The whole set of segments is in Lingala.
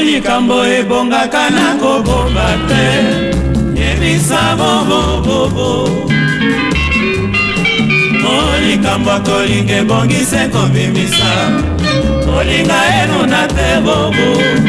likambo ebongaka na kobomba te yebisa bobobobo likambo kolinga ebongise kobimisa olinga enuna te bobo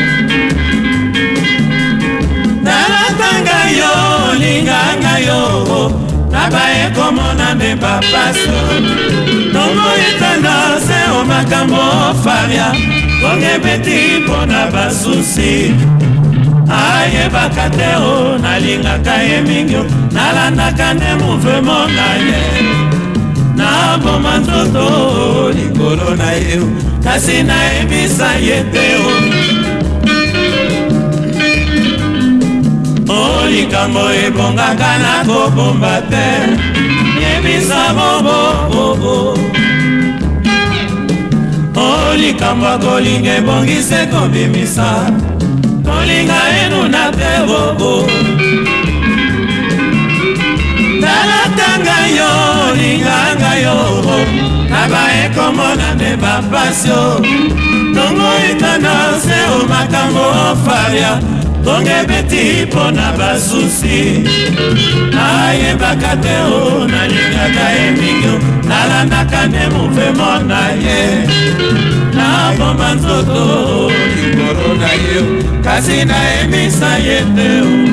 nalatanga yo linganga yo nabaye komona nde bapaso nongo etanda se o makambo faria kongebeti mpona basusi ayebaka te o nalingaka ye mingi nalandaka nde mouvement na ye naboma nzoto likolo na ye kasi nayebisa ye te o likambo ebongaka na kobomba te yebisa bobobobo o likambo akolinga ebongise kobimisa kolinga enuna te bobo talatanga yo linganga yo nabaye komona nde bapasio ntongo etana se o makambo faria kongebeti mpona basusi nayebaka te o nalingaka ye mingi nalandaka nde mouvement na ye nabomba nzoto likolo na ye kasi nayebisa ye te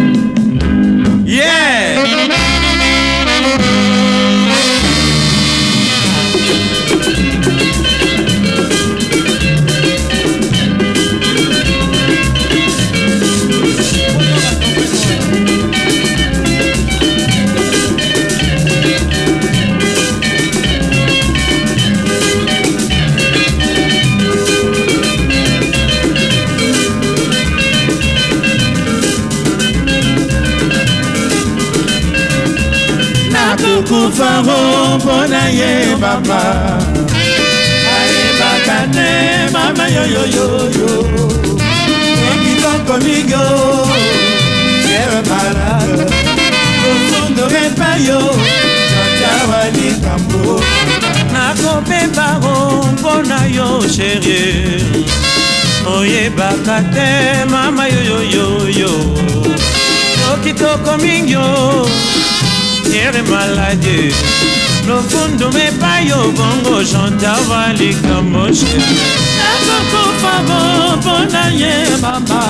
kufaro mpona ye baba ayebaka te mama yoyoyoyo ekitoko migyo yere malade ofundorepa yo jojawa likambo nakopembaro mpona yo sherie oyebaka te mama yoyoyoyo okitoko migyo yere malade lofundo mepayo bongo chantava likambo nakokufa mpona ye baba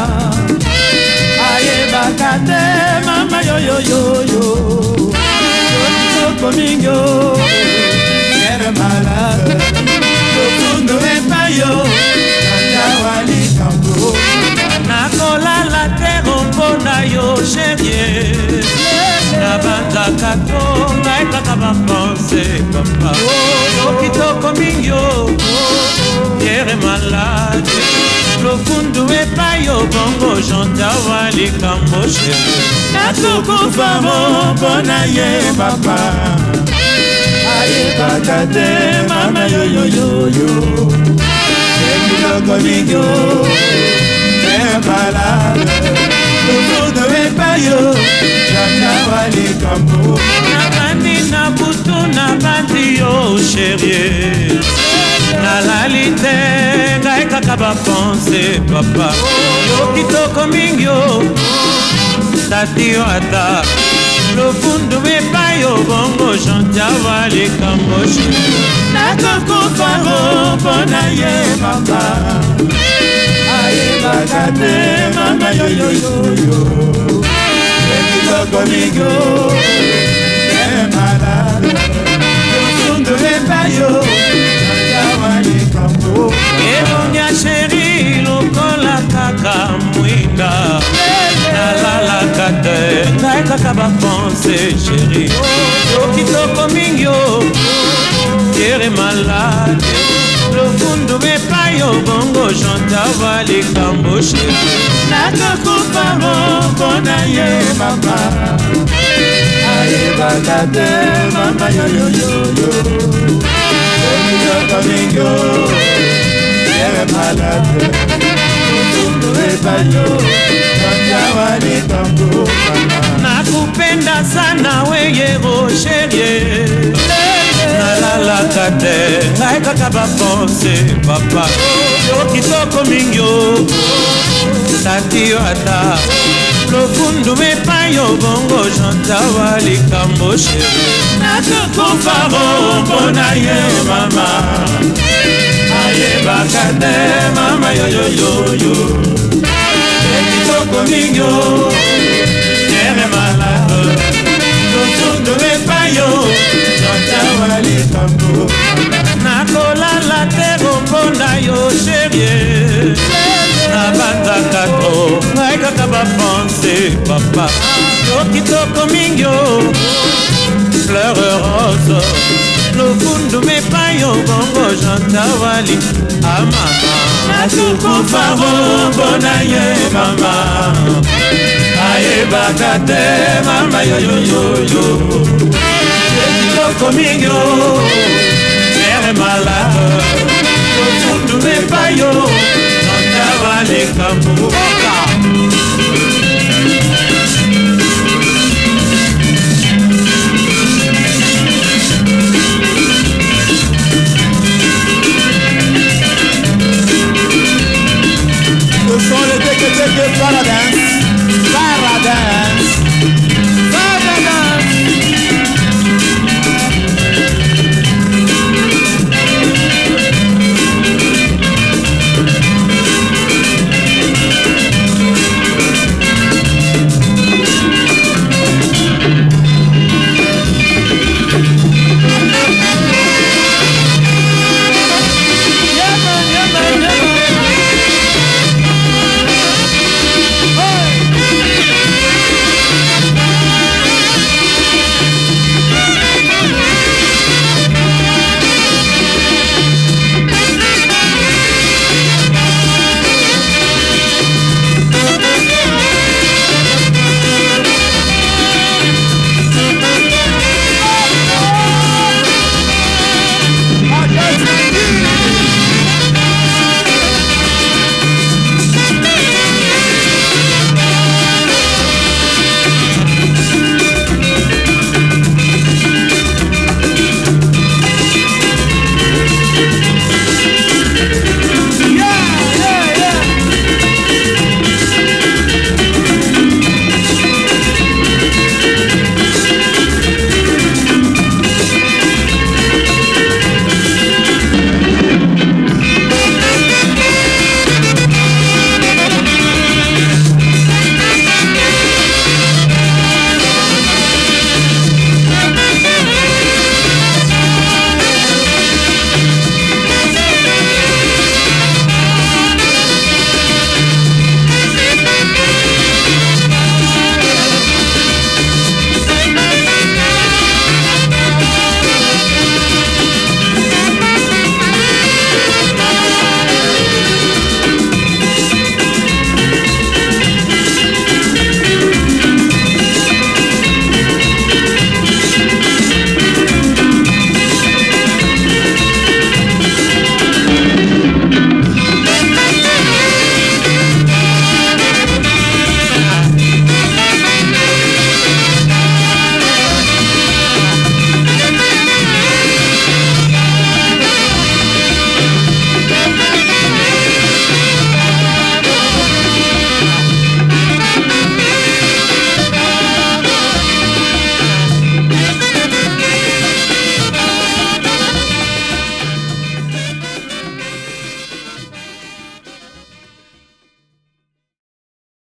ayebaka te mama yoyoyoyo okitoko mingyo yere malade lofundo mepayo chantava likambo nakolala tero mpona yo sherie nabandaka to ngai kaka bapense papa okitoko mingyo yere malade lofundu epai yo bongo jantawa likambo sheri nakokufa mpona ye papa ayebaka te mama yoyoyoyo ekitoko mingyo yere malade lofundu epai yo nabandi na butu nabandi yo sherie nalali te ngai kaka bapense papa yo kitoko mingi yo tati yo ata lofundu epai yo bongo jantawa likambo sherie nakokufa mpona ye papa ayebaka te mama yoyoyoyo Komigo, malade, lofundo epayo, yawali kambo. Eronya sheri lokola kaka mwinda, nalala kate, ngai kaka bapense sheri. Okitoko mingyo, yere malade, lofundo epayo bongo jantawa likambo sheri. Nakokufa mpona ye mama ayebaka te mama yoyoyoyo ekitoko mingyo yere malade lofundo epayo jantawa likambo nakupenda sana weyero sherie nalalaka te ngai kaka bapense papa yo kitoko mingyo tati ata lofundu mepayo bongo jantawa likambo chéri nakokofaro mpona ye mama ayebaka te mama yoyoyoyo ekitoko mingyo ere malade lofundu mepayo jantawa likambo nakolala tero mpona yo chérie nabandaka to ngai kaka bapense papa yo kitoko mingyo fleur rose lofundu mepayo bongo jantawali amama natukufaro mpona ye mama ayebaka te mama yoyoyoyo kitoko mingyo mere malade lofundu mepayo jantawali kambo